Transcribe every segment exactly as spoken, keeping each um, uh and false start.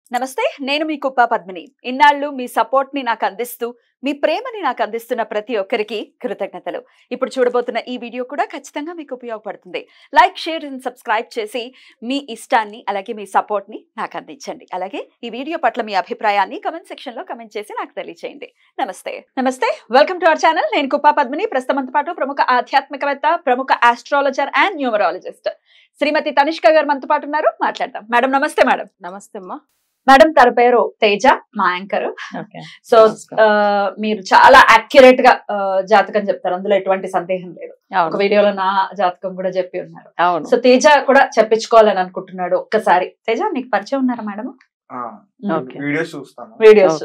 నమస్తే, నేను మీ కుప్ప పద్మిని. ఇన్నాళ్ళు మీ సపోర్ట్ ని నాకు అందిస్తూ మీ ప్రేమని నాకు అందిస్తున్న ప్రతి ఒక్కరికి కృతజ్ఞతలు. ఇప్పుడు చూడబోతున్న ఈ వీడియో కూడా ఖచ్చితంగా మీకు ఉపయోగపడుతుంది. లైక్, షేర్ అండ్ సబ్స్క్రైబ్ చేసి మీ ఇష్టాన్ని అలాగే మీ సపోర్ట్ ని నాకు అందించండి. అలాగే ఈ వీడియో పట్ల మీ అభిప్రాయాన్ని కమెంట్ సెక్షన్ లో కమెంట్ చేసి నాకు తెలియజేయండి. నమస్తే నమస్తే వెల్కమ్ టు అవర్ ఛానల్. నేను కుప్ప పద్మిని. ప్రస్తుతంతో పాటు ప్రముఖ ఆధ్యాత్మికవేత్త, ప్రముఖ astrologer and numerologist Shrimati Tanishka garu మనతో పాటు ఉన్నారు. మాట్లాడదాం. మేడం నమస్తే. మేడం నమస్తే అమ్మా. మేడం తన పేరు తేజ, మా యాంకర్. సో మీరు చాలా అక్యురేట్ గా జాతకం చెప్తారు, అందులో ఎటువంటి సందేహం లేదు. ఒక వీడియోలో నా జాతకం కూడా చెప్పి ఉన్నారు. సో తేజ కూడా చెప్పించుకోవాలని అనుకుంటున్నాడు. ఒక్కసారి తేజ, నీకు పరిచయం ఉన్నారా మేడం? వీడియోస్ చూస్తాను. వీడియోస్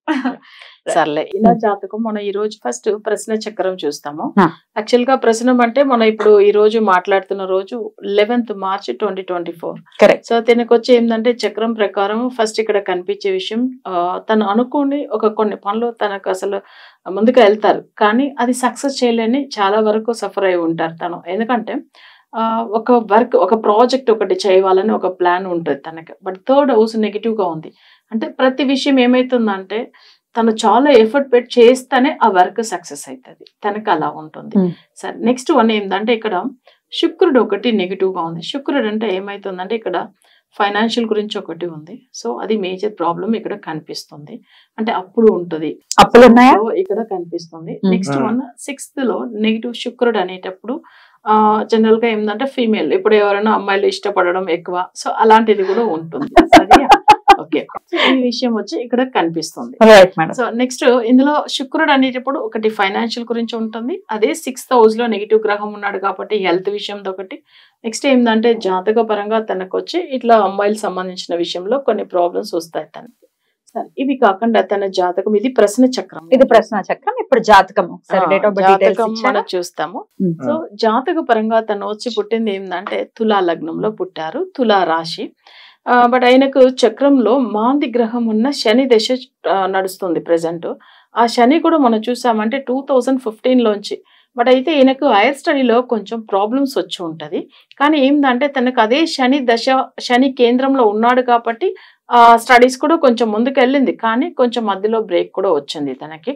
సర్లే. ఇలా జాతకం మనం ఈ రోజు ఫస్ట్ ప్రశ్న చక్రం చూస్తాము. యాక్చువల్ గా ప్రశ్నం అంటే మనం ఇప్పుడు ఈ రోజు మాట్లాడుతున్న రోజు eleventh March twenty twenty four correct. So దీనికి వచ్చి ఏంటంటే చక్రం ప్రకారం ఫస్ట్ ఇక్కడ కనిపించే విషయం, తను అనుకుని ఒక కొన్ని పనులు తనకు అసలు ముందుకు వెళ్తారు, కానీ అది సక్సెస్ చేయలేని చాలా వరకు సఫర్ అయి ఉంటారు తను. ఎందుకంటే ఆ ఒక వర్క్, ఒక ప్రాజెక్ట్ ఒకటి చేయాలని ఒక ప్లాన్ ఉంటుంది తనకి. బట్ థర్డ్ హౌస్ నెగిటివ్ గా ఉంది. అంటే ప్రతి విషయం ఏమైతుందంటే తను చాలా ఎఫర్ట్ పెట్టి చేస్తేనే ఆ వర్క్ సక్సెస్ అవుతుంది, తనకు అలా ఉంటుంది. సరే, నెక్స్ట్ వన్ ఏంటంటే ఇక్కడ శుక్రుడు ఒకటి నెగిటివ్ గా ఉంది. శుక్రుడు అంటే ఏమైతుందంటే ఇక్కడ ఫైనాన్షియల్ గురించి ఒకటి ఉంది. సో అది మేజర్ ప్రాబ్లం ఇక్కడ కనిపిస్తుంది. అంటే అప్పుడు ఉంటుంది, అప్పులు ఉన్నాయా ఇక్కడ కనిపిస్తుంది. నెక్స్ట్ వన్ సిక్స్త్ లో నెగిటివ్ శుక్రుడు అనేటప్పుడు ఆ జనరల్ గా ఏంటంటే ఫీమేల్, ఇప్పుడు ఎవరైనా అమ్మాయిలు ఇష్టపడడం ఎక్కువ, సో అలాంటిది కూడా ఉంటుంది. సరే, ఓకే. ఈ విషయం వచ్చి ఇక్కడ కనిపిస్తుంది. సో నెక్స్ట్ ఇందులో శుక్రుడు అనేటప్పుడు ఒకటి ఫైనాన్షియల్ గురించి ఉంటుంది. అదే సిక్స్త్ హౌస్ లో నెగిటివ్ గ్రహం ఉన్నాడు కాబట్టి హెల్త్ విషయం ఒకటి. నెక్స్ట్ ఏంటంటే జాతక పరంగా తనకు వచ్చి ఇట్లా అమ్మాయిలకు సంబంధించిన విషయంలో కొన్ని ప్రాబ్లమ్స్ వస్తాయి తనకి. సరే, ఇవి కాకుండా తన జాతకం, ఇది ప్రశ్న చక్రం. ఇది ప్రశ్న చక్రం. ఇప్పుడు జాతకము జాతకం మనం చూస్తాము. సో జాతక పరంగా తను వచ్చి పుట్టింది ఏంటంటే తులా లగ్నంలో పుట్టారు, తులా రాశి. బట్ ఆయనకు చక్రంలో మాంది గ్రహం ఉన్న శని దశ నడుస్తుంది ప్రెసెంట్. ఆ శని కూడా మనం చూసామంటే టూ థౌజండ్ ఫిఫ్టీన్ లోంచి. బట్ అయితే ఈయనకు హైయర్ స్టడీలో కొంచెం ప్రాబ్లమ్స్ వచ్చి ఉంటది. కానీ ఏంటంటే తనకు అదే శని దశ, శని కేంద్రంలో ఉన్నాడు కాబట్టి ఆ స్టడీస్ కూడా కొంచెం ముందుకు వెళ్ళింది, కానీ కొంచెం మధ్యలో బ్రేక్ కూడా వచ్చింది తనకి.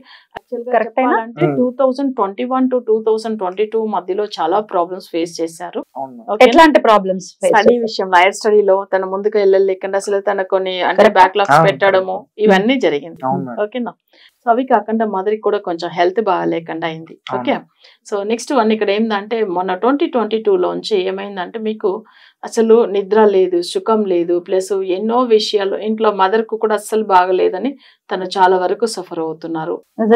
అంటే two thousand twenty one to two thousand twenty two మధ్యలో చాలా ప్రాబ్లమ్స్ ఫేస్ చేశారు. ఎట్లాంటి ప్రాబ్లమ్స్? స్టడీ విషయంలో హైయర్ స్టడీలో తన ముందుకు వెళ్ళలేకుండా అసలు తన కొన్ని అంటే బ్యాక్లాగ్స్ పెట్టడము ఇవన్నీ జరిగింది. ఓకేనా? సో అవి కాకుండా మదర్కి కూడా కొంచెం హెల్త్ బాగాలేకుండా అయింది. ఓకే. సో నెక్స్ట్ వన్ ఇక్కడ ఏంటంటే మొన్న ట్వంటీ ట్వంటీ టూ లోంచి ఏమైందంటే మీకు అసలు నిద్ర లేదు, సుఖం లేదు, ప్లస్ ఎన్నో విషయాలు ఇంట్లో మదర్ కు కూడా అస్సలు బాగలేదని తను చాలా వరకు సఫర్ అవుతున్నారు.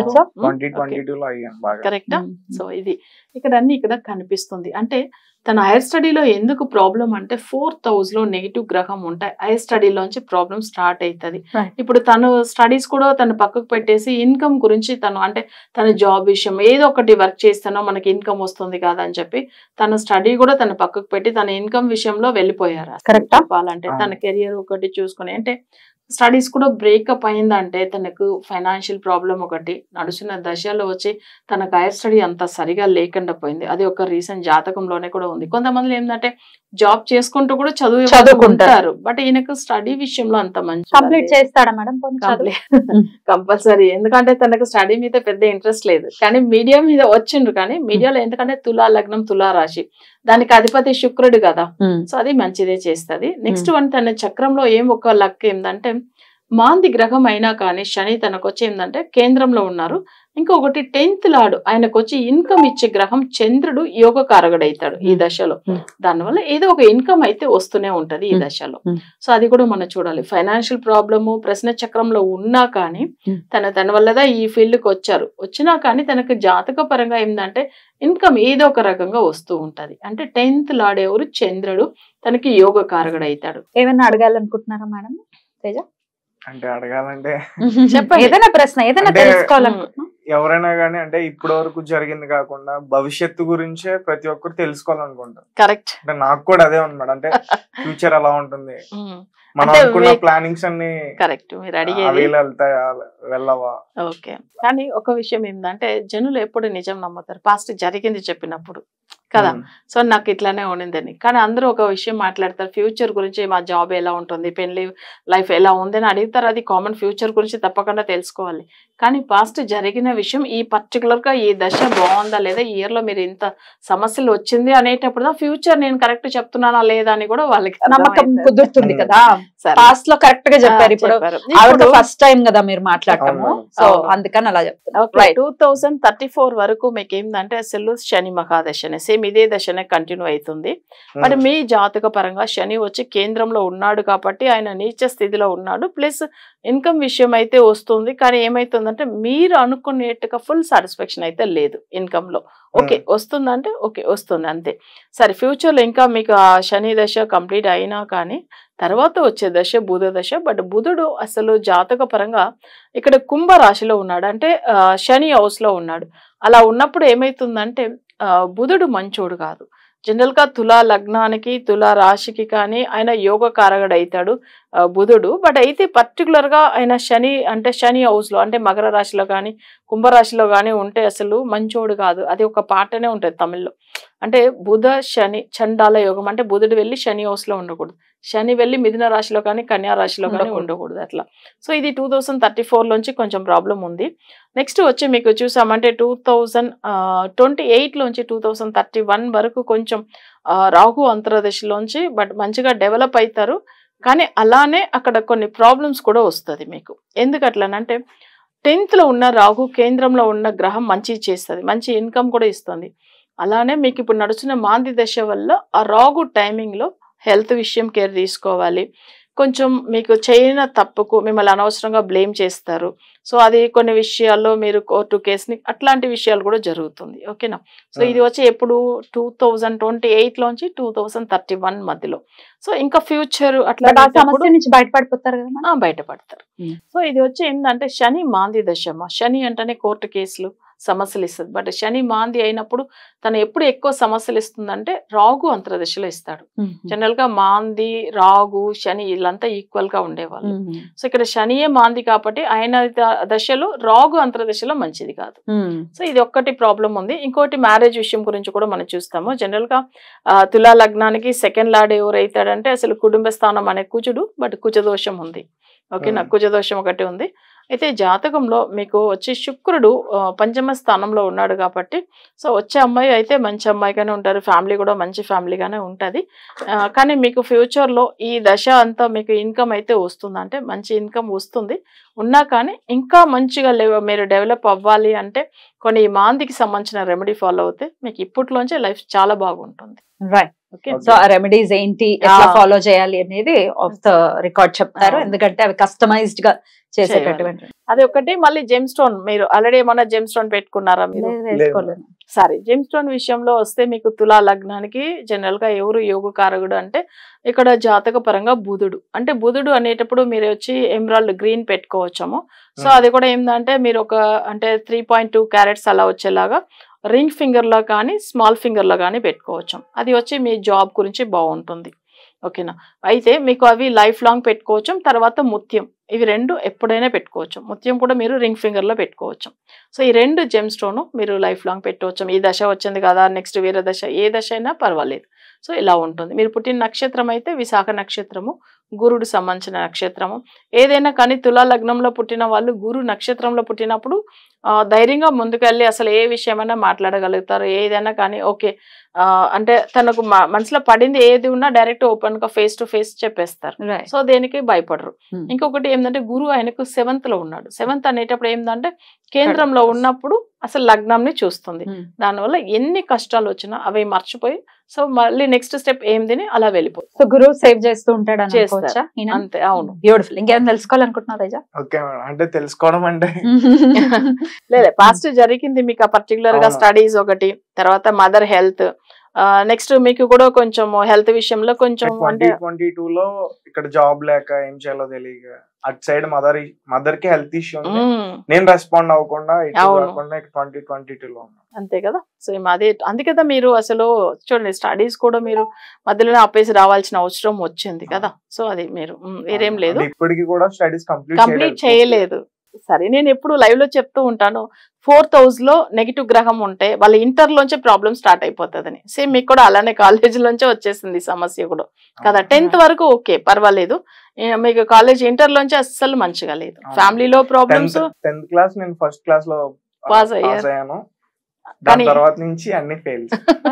కరెక్టా? సో ఇది ఇక్కడ అన్ని ఇక్కడ కనిపిస్తుంది. అంటే తన హైయర్ స్టడీలో ఎందుకు ప్రాబ్లం అంటే ఫోర్త్ హౌస్ లో నెగిటివ్ గ్రహం ఉంటాయి, హైయర్ స్టడీలోంచి ప్రాబ్లం స్టార్ట్ అవుతుంది. ఇప్పుడు తను స్టడీస్ కూడా తను పక్కకు పెట్టేసి ఇన్కమ్ గురించి తను అంటే తన జాబ్ విషయం ఏదో ఒకటి వర్క్ చేస్తానో మనకి ఇన్కమ్ వస్తుంది కదా అని చెప్పి తన స్టడీ కూడా తన పక్కకు పెట్టి తన ఇన్కమ్ విషయంలో వెళ్ళిపోయారు. కరెక్ట్ చెప్పాలంటే తన కెరియర్ ఒకటి చూసుకుని అంటే స్టడీస్ కూడా బ్రేకప్ అయిందంటే తనకు ఫైనాన్షియల్ ప్రాబ్లం ఒకటి నడుస్తున్న దశలో వచ్చి తనకు హైయర్ స్టడీ అంత సరిగా లేకుండా పోయింది. అది ఒక రీసెంట్ జాతకంలోనే కూడా ఉంది. కొంతమంది ఏంటంటే జాబ్ చేసుకుంటూ కూడా చదువు చదువుకుంటారు, బట్ ఈయనకు స్టడీ విషయంలో అంత మంచి కంప్లీట్ చేస్తాడా మేడం? కంపల్సరీ, ఎందుకంటే తనకు స్టడీ మీద పెద్ద ఇంట్రెస్ట్ లేదు, కానీ మీడియా మీద వచ్చిండ్రు. కానీ మీడియాలో ఎందుకంటే తులా లగ్నం, తులా రాశి, దానికి అధిపతి శుక్రుడు కదా, సో అది మంచిదే చేస్తుంది. నెక్స్ట్ వన్ తన చక్రంలో ఏం ఒక లక్ ఏంటంటే మాంది గ్రహం అయినా కానీ శని తనకు వచ్చి ఏంటంటే కేంద్రంలో ఉన్నారు. ఇంకొకటి టెన్త్ లాడు ఆయనకు వచ్చి ఇన్కమ్ ఇచ్చే గ్రహం చంద్రుడు యోగ కారకుడైతాడు ఈ దశలో. దానివల్ల ఏదో ఒక ఇన్కమ్ అయితే వస్తూనే ఉంటది ఈ దశలో. సో అది కూడా మనం చూడాలి. ఫైనాన్షియల్ ప్రాబ్లము ప్రశ్న చక్రంలో ఉన్నా కానీ తన తన వల్లదా ఈ ఫీల్డ్ కి వచ్చారు, వచ్చినా కానీ తనకు జాతక పరంగా ఏంటంటే ఇన్కమ్ ఏదో ఒక రకంగా వస్తూ ఉంటది. అంటే టెన్త్ లాడేవారు చంద్రుడు తనకి యోగ కారకుడు అవుతాడు. ఏమైనా అడగాలనుకుంటున్నారా మేడం తేజ? అంటే అడగాలంటే చెప్పండి, ఏదైనా ప్రశ్న ఏదైనా తెలుసుకోవాలనుకుంటున్నా. ఎవరైనా గానీ అంటే ఇప్పటి వరకు జరిగింది కాకుండా భవిష్యత్తు గురించే ప్రతి ఒక్కరు తెలుసుకోవాలనుకుంటారు. కరెక్ట్. అంటే నాకు కూడా అదే ఉంది మేడం. అంటే ఫ్యూచర్ ఎలా ఉంటుంది, మనం అనుకున్న ప్లానింగ్స్ అన్ని కరెక్ట్ మీరు అడిగేది వెళ్తాయా వెళ్ళవా? ఓకే. కానీ ఒక విషయం ఏంటంటే జనులు ఎప్పుడు నిజం నమ్ముతారు, పాస్ట్ జరిగింది చెప్పినప్పుడు. కదా. సో నాకు ఇట్లానే ఉండిందని. కానీ అందరూ ఒక విషయం మాట్లాడతారు, ఫ్యూచర్ గురించి, మా జాబ్ ఎలా ఉంటుంది, పెళ్లి లైఫ్ ఎలా ఉంది అని అడుగుతారు. అది కామన్, ఫ్యూచర్ గురించి తప్పకుండా తెలుసుకోవాలి. కానీ పాస్ట్ జరిగిన విషయం ఈ పర్టికులర్ గా ఈ దశ బాగుందా లేదా, ఈ ఇయర్ లో మీరు ఇంత సమస్యలు వచ్చింది అనేటప్పుడు ఫ్యూచర్ నేను కరెక్ట్ చెప్తున్నానా లేదా అని కూడా వాళ్ళకి నమ్మకం కుదురుతుంది కదా. పాస్ట్ లో కరెక్ట్ గా చెప్పారు. ఇప్పుడు ఫస్ట్ టైం కదా మీరు మాట్లాడటము, సో అందుకని అలా చెప్తాను. టూ థౌజండ్ థర్టీ ఫోర్ వరకు మీకు ఏంటంటే అసలు శని మహాదశనే, సేమ్ ఇదే దశనే కంటిన్యూ అవుతుంది. మరి మీ జాతక పరంగా శని వచ్చి కేంద్రంలో ఉన్నాడు కాబట్టి ఆయన నీచ స్థితిలో ఉన్నాడు. ప్లస్ ఇన్కమ్ విషయం అయితే వస్తుంది, కానీ ఏమైతుందంటే మీరు అనుకునేట్టుగా ఫుల్ సాటిస్ఫాక్షన్ అయితే లేదు ఇన్కమ్ లో. ఓకే వస్తుందంటే ఓకే వస్తుంది అంతే. సరే ఫ్యూచర్ లో ఇంకా మీకు ఆ శని దశ కంప్లీట్ అయినా కానీ తర్వాత వచ్చే దశ బుధ దశ. బట్ బుధుడు అసలు జాతక పరంగా ఇక్కడ కుంభ రాశిలో ఉన్నాడు, అంటే శని హౌస్ లో ఉన్నాడు. అలా ఉన్నప్పుడు ఏమైతుందంటే బుధుడు మంచోడు కాదు. జనరల్ గా తులా లగ్నానికి తులా రాశికి కానీ ఆయన యోగ కారకుడు అవుతాడు బుధుడు. బట్ అయితే పర్టికులర్ గా ఆయన శని అంటే శని హౌస్ లో అంటే మకర రాశిలో కానీ కుంభరాశిలో కానీ ఉంటే అసలు మంచోడు కాదు. అది ఒక పాటనే ఉంటుంది తమిళ్లో. అంటే బుధ శని చండాల యోగం, అంటే బుధుడు వెళ్ళి శని హౌస్ లో ఉండకూడదు, శని వెళ్ళి మిథున రాశిలో కానీ కన్యా రాశిలో కానీ ఉండకూడదు అట్లా. సో ఇది టూ థౌసండ్ థర్టీ ఫోర్ లోంచి కొంచెం ప్రాబ్లం ఉంది. నెక్స్ట్ వచ్చి మీకు చూసామంటే టూ థౌజండ్ ట్వంటీ ఎయిట్ లోంచి టూ థౌసండ్ థర్టీ వన్ వరకు కొంచెం రాహు అంతర్దశలోంచి బట్ మంచిగా డెవలప్ అవుతారు. కానీ అలానే అక్కడ కొన్ని ప్రాబ్లమ్స్ కూడా వస్తుంది మీకు. ఎందుకట్లనంటే టెన్త్ లో ఉన్న రాహు కేంద్రంలో ఉన్న గ్రహం మంచి చేస్తుంది, మంచి ఇన్కమ్ కూడా ఇస్తుంది. అలానే మీకు ఇప్పుడు నడుస్తున్న మాంది దశ వల్ల ఆ రాహు టైమింగ్ లో హెల్త్ విషయం కేర్ తీసుకోవాలి. కొంచెం మీకు చేయని తప్పుకు మిమ్మల్ని అనవసరంగా బ్లేమ్ చేస్తారు. సో అది కొన్ని విషయాల్లో మీరు కోర్టు కేసుని అట్లాంటి విషయాలు కూడా జరుగుతుంది. ఓకేనా. సో ఇది వచ్చి ఎప్పుడు టూ థౌజండ్ ట్వంటీ ఎయిట్ లోంచి టూ థౌజండ్ థర్టీ వన్ మధ్యలో. సో ఇంకా ఫ్యూచర్ అట్లా నుంచి బయటపడిపోతారు కదా, బయటపడతారు. సో ఇది వచ్చి ఏంటంటే శని మాంది దశమ. శని అంటేనే కోర్టు కేసులు సమస్యలు ఇస్తుంది. బట్ శని మాంది అయినప్పుడు తను ఎప్పుడు ఎక్కువ సమస్యలు ఇస్తుందంటే రాగు అంతర్దశలో ఇస్తాడు. జనరల్ గా మాంది రాగు శని వీళ్ళంతా ఈక్వల్ గా ఉండేవాళ్ళు. సో ఇక్కడ శనియే మాంది కాబట్టి ఆయన దశలో రాగు అంతర్దశలో మంచిది కాదు. సో ఇది ఒక్కటి ప్రాబ్లం ఉంది. ఇంకోటి మ్యారేజ్ విషయం గురించి కూడా మనం చూస్తాము. జనరల్ గా తులా లగ్నానికి సెకండ్ లార్డ్ ఎవరైతాడంటే అసలు కుటుంబ స్థానం అనే కుజుడు, బట్ కుజదోషం ఉంది. ఓకేనా, కుజదోషం ఒకటి ఉంది. అయితే జాతకంలో మీకు వచ్చి శుక్రుడు పంచమ స్థానంలో ఉన్నాడు కాబట్టి సో వచ్చే అమ్మాయి అయితే మంచి అమ్మాయిగానే ఉంటారు, ఫ్యామిలీ కూడా మంచి ఫ్యామిలీగానే ఉంటుంది. కానీ మీకు ఫ్యూచర్లో ఈ దశ అంతా మీకు ఇన్కమ్ అయితే వస్తుంది, అంటే మంచి ఇన్కమ్ వస్తుంది. ఉన్నా కానీ ఇంకా మంచిగా మీరు డెవలప్ అవ్వాలి అంటే కొన్ని మాందికి సంబంధించిన రెమెడీ ఫాలో అవుతే మీకు ఇప్పట్లోంచే లైఫ్ చాలా బాగుంటుంది. రైట్. ఓకే, సో ఆ రెమెడీస్ ఏంటి, ఎట్లా ఫాలో చేయాలి అనేది ఆఫ్ ద రికార్డ్ చెప్తారు, ఎందుకంటే అవి కస్టమైజ్డ్ గా చేసేటటువంటి. అది ఒకటి. మళ్ళీ జెమ్ స్టోన్, మీరు ఆల్రెడీ ఏమన్నా జెమ్ స్టోన్ పెట్టుకున్నారా మీరు? సరే, జెమ్ స్టోన్ విషయంలో వస్తే మీకు తులా లగ్నానికి జనరల్ గా ఎవరు యోగకారకుడు అంటే ఇక్కడ జాతక పరంగా బుధుడు. అంటే బుధుడు అనేటప్పుడు మీరు వచ్చి ఎమరాల్డ్ గ్రీన్ పెట్టుకోవచ్చాము. సో అది కూడా ఏంటంటే మీరు ఒక అంటే త్రీ పాయింట్ టూ క్యారెట్స్ అలా వచ్చేలాగా రింగ్ ఫింగర్ లో కానీ స్మాల్ ఫింగర్ లో కానీ పెట్టుకోవచ్చు. అది వచ్చి మీ జాబ్ గురించి బాగుంటుంది. ఓకేనా. అయితే మీకు అవి లైఫ్ లాంగ్ పెట్టుకోవచ్చు. తర్వాత ముత్యం, ఇవి రెండు ఎప్పుడైనా పెట్టుకోవచ్చు. ముత్యం కూడా మీరు రింగ్ ఫింగర్ లో పెట్టుకోవచ్చు. సో ఈ రెండు జెమ్ స్టోన్ మీరు లైఫ్ లాంగ్ పెట్టుకోవచ్చు. ఈ దశ వచ్చింది కదా, నెక్స్ట్ వేరే దశ, ఏ దశ అయినా పర్వాలేదు. సో ఇలా ఉంటుంది. మీరు పుట్టిన నక్షత్రం అయితే విశాఖ నక్షత్రము, గురుడు సంబంధించిన నక్షత్రము. ఏదైనా కానీ తులా లగ్నంలో పుట్టిన వాళ్ళు గురు నక్షత్రంలో పుట్టినప్పుడు ధైర్యంగా ముందుకెళ్ళి అసలు ఏ విషయమైనా మాట్లాడగలుగుతారు. ఏదైనా కానీ ఓకే అంటే తనకు మనసులో పడింది ఏది ఉన్నా డైరెక్ట్ ఓపెన్ గా ఫేస్ టు ఫేస్ చెప్పేస్తారు. సో దేనికి భయపడరు. ఇంకొకటి ఏంటంటే గురు ఆయనకు సెవెంత్ లో ఉన్నాడు. సెవెంత్ అనేటప్పుడు ఏంటంటే కేంద్రంలో ఉన్నప్పుడు అసలు లగ్నంని చూస్తుంది. దానివల్ల ఎన్ని కష్టాలు వచ్చినా అవి మర్చిపోయి సో మళ్ళీ నెక్స్ట్ స్టెప్ ఏంది అలా వెళ్ళిపోతుంది. సో గురువు సేవ్ చేస్తూ ఉంటాడు అంతే. అవును, బ్యూటిఫుల్. ఇంకేం తెలుసుకోవాలనుకుంటున్నారు రైజా? అంటే తెలుసుకోవడం అంటే లేదా పాస్ట్ జరిగింది మీకు ఆ పర్టికులర్ గా స్టడీస్ ఒకటి, తర్వాత మదర్ హెల్త్, నెక్స్ట్ మీకు కూడా కొంచెం హెల్త్ విషయంలో కొంచెం అంటే ట్వంటీ టూ లో ఇక్కడ జాబ్ లేక ఏం చేయాలో తెలియక అటు సైడ్ మదర్ మదర్ కి హెల్త్ ఇష్యూ ఉంది, నేను రెస్పాండ్ అవ్వకుండా ట్వంటీ ట్వంటీ టూ లో అంతే కదా. సో అదే అందుకే కదా మీరు అసలు చూడండి స్టడీస్ కూడా మీరు మధ్యలోనే ఆపేసి రావాల్సిన అవసరం వచ్చింది కదా. సో అది మీరు వేరేం లేదు, ఇప్పటికి కూడా స్టడీస్ కంప్లీట్ చేయలేదు. సరే నేను ఎప్పుడు లైవ్ లో చెప్తూ ఉంటాను, ఫోర్త్ హౌస్ లో నెగిటివ్ గ్రహం ఉంటే వాళ్ళ ఇంటర్ లోంచే ప్రాబ్లమ్ స్టార్ట్ అయిపోతుందని. సేమ్ మీకు కూడా అలానే కాలేజ్ లోంచే వచ్చేసింది సమస్య కూడా కదా. టెన్త్ వరకు ఓకే పర్వాలేదు, మీకు కాలేజ్ ఇంటర్ లోంచి అస్సలు మంచిగా లేదు, ఫ్యామిలీలో ప్రాబ్లమ్స్. టెన్త్ క్లాస్ నేను ఫస్ట్ క్లాస్ లో పాస్ అయ్యాను, దాని తర్వాత నుంచి అన్ని ఫెయిల్.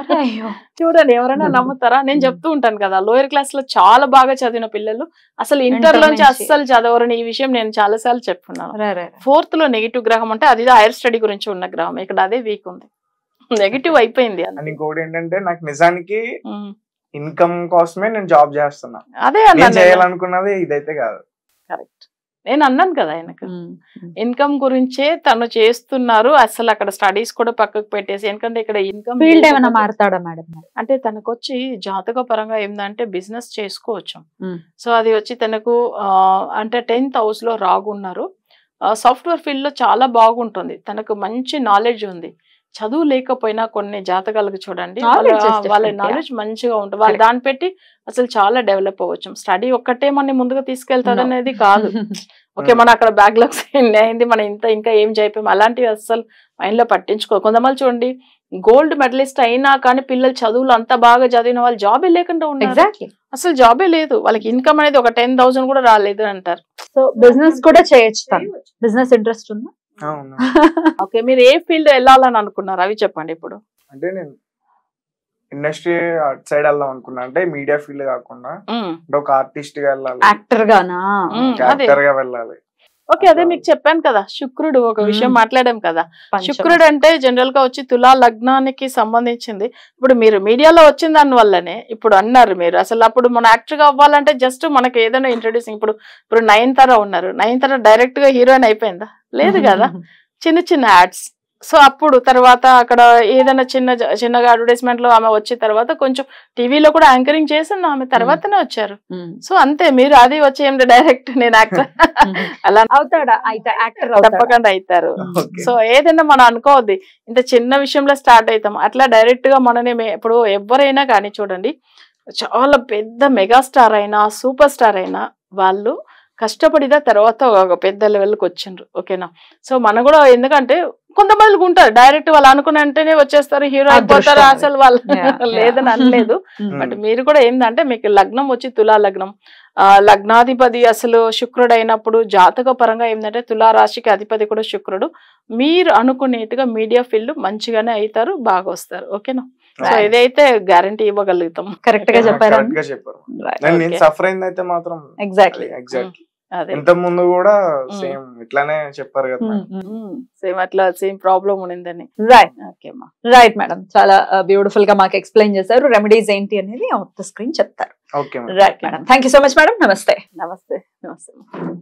చూడండి ఎవరైనా నమ్ముతారా? నేను చెప్తూ ఉంటాను కదా, లోయర్ క్లాస్ లో చాలా బాగా చదివిన పిల్లలు అసలు ఇంటర్ లోంచి అస్సలు చదవరని ఈ విషయం నేను చాలా సార్లు చెప్పుకున్నాను. ఫోర్త్ లో నెగిటివ్ గ్రహం అంటే అది హైయర్ స్టడీ గురించి ఉన్న గ్రహం, ఇక్కడ అదే వీక్ ఉంది, నెగిటివ్ అయిపోయింది. ఇంకోటి ఏంటంటే నాకు నిజానికి ఇన్కమ్ కోసమే నేను జాబ్ చేస్తున్నా, అదే చేయాలనుకున్నది ఇదైతే కాదు. కరెక్ట్, నేను అన్నాను కదా ఆయనకు ఇన్కమ్ గురించే తను చేస్తున్నారు, అసలు అక్కడ స్టడీస్ కూడా పక్కకు పెట్టేసి. ఎందుకంటే ఇక్కడ ఇన్కమ్ ఫీల్డ్ ఏమైనా మారుతాడా మేడం? అంటే తనకు వచ్చి జాతక పరంగా ఏంటంటే బిజినెస్ చేసుకోవచ్చు. సో అది వచ్చి తనకు అంటే టెన్త్ హౌస్ లో రాగున్నారు, సాఫ్ట్వేర్ ఫీల్డ్ లో చాలా బాగుంటుంది, తనకు మంచి నాలెడ్జ్ ఉంది. చదువు లేకపోయినా కొన్ని జాతకాలకు చూడండి వాళ్ళ నాలెడ్జ్ మంచిగా ఉంటుంది, వాళ్ళు దాన్ని పెట్టి అసలు చాలా డెవలప్ అవ్వచ్చు. స్టడీ ఒక్కటే మన ముందుగా తీసుకెళ్తాది అనేది కాదు. ఓకే మన అక్కడ బ్యాక్ లాగ్స్ అయింది, మన ఇంత ఇంకా ఏం చేయలేము అలాంటివి అసలు మైండ్ లో పట్టించుకో. కొంతమంది చూడండి గోల్డ్ మెడలిస్ట్ అయినా కానీ పిల్లలు చదువులు అంత బాగా చదివిన వాళ్ళు జాబే లేకుండా ఉన్నారు, అసలు జాబే లేదు వాళ్ళకి, ఇన్కమ్ అనేది ఒక టెన్ థౌసండ్ కూడా రాలేదు అంటారు. సో బిజినెస్ కూడా చేయొచ్చు, బిజినెస్ ఇంట్రెస్ట్ ఉందా? ఓకే మీరు ఏ ఫీల్డ్ వెళ్ళాలని అనుకున్నారు అవి చెప్పండి. ఇప్పుడు అంటే నేను ఇండస్ట్రీ అట్ సైడ్ వెళ్దాం అనుకున్నా, అంటే మీడియా ఫీల్డ్ కాకుండా ఒక ఆర్టిస్ట్ గా వెళ్ళాలి, యాక్టర్ గానా, యాక్టర్ గా వెళ్ళాలి. ఓకే అదే మీకు చెప్పాను కదా, శుక్రుడు ఒక విషయం మాట్లాడాం కదా, శుక్రుడు అంటే జనరల్ గా వచ్చి తులా లగ్నానికి సంబంధించింది. ఇప్పుడు మీరు మీడియాలో వచ్చిన దాని వల్లనే ఇప్పుడు అన్నారు మీరు, అసలు అప్పుడు మన యాక్టర్ గా అవ్వాలంటే జస్ట్ మనకి ఏదైనా ఇంట్రొడ్యూసింగ్, ఇప్పుడు ఇప్పుడు నయనతార ఉన్నారు, నయనతార డైరెక్ట్ గా హీరోయిన్ అయిపోయిందా? లేదు కదా, చిన్న చిన్న యాడ్స్. సో అప్పుడు తర్వాత అక్కడ ఏదైనా చిన్న చిన్నగా అడ్వర్టైజ్మెంట్ లో ఆమె వచ్చిన తర్వాత కొంచెం టీవీలో కూడా యాంకరింగ్ చేసింది ఆమె, తర్వాతనే వచ్చారు. సో అంతే, మీరు అది వచ్చి ఏమిటి డైరెక్ట్ నేను యాక్టర్ అలా అవుతాడా? అయితే యాక్టర్ తప్పకుండా అవుతారు. సో ఏదైనా మనం అనుకోవద్దు ఇంత చిన్న విషయంలో స్టార్ట్ అవుతాం, అట్లా డైరెక్ట్ గా మనని ఇప్పుడు ఎవరైనా కానీ చూడండి, చాలా పెద్ద మెగాస్టార్ అయినా సూపర్ స్టార్ అయినా వాళ్ళు కష్టపడిన తర్వాత ఒక పెద్ద లెవెల్కి వచ్చిండ్రు. ఓకేనా, సో మనం కూడా ఎందుకంటే కొంతమందికి ఉంటారు డైరెక్ట్ వాళ్ళు అనుకుని అంటేనే వచ్చేస్తారు, హీరో అయిపోతారు, అసలు వాళ్ళు లేదని అనలేదు. బట్ మీరు కూడా ఏంటంటే మీకు లగ్నం వచ్చి తులా లగ్నం, ఆ లగ్నాధిపతి అసలు శుక్రుడు అయినప్పుడు జాతక పరంగా ఏంటంటే తులా రాశికి అధిపతి కూడా శుక్రుడు, మీరు అనుకునేట్టుగా మీడియా ఫీల్డ్ మంచిగానే అవుతారు, బాగా వస్తారు. ఓకేనా, సో ఇదైతే గ్యారంటీ ఇవ్వగలుగుతాం. కరెక్ట్ గా చెప్పారు. సఫర్ అయింది అయితే మాత్రం ఎగ్జాక్ట్లీ ఎగ్జాక్ట్లీ ఇంత ముందు కూడా సేమ్ ఇట్లానే చెప్పారు కదా, సేమ్ అట్లా సేమ్ ప్రాబ్లం ఉండిందని. రైట్, ఓకే మా రైట్ మేడం, చాలా బ్యూటిఫుల్ గా మాకు ఎక్స్ప్లెయిన్ చేశారు. రెమెడీస్ ఏంటి అనేది ఆఫ్ ద స్క్రీన్ చెప్తారు. Okay right madam, thank you so much madam. నమస్తే. నమస్తే. నమస్తే.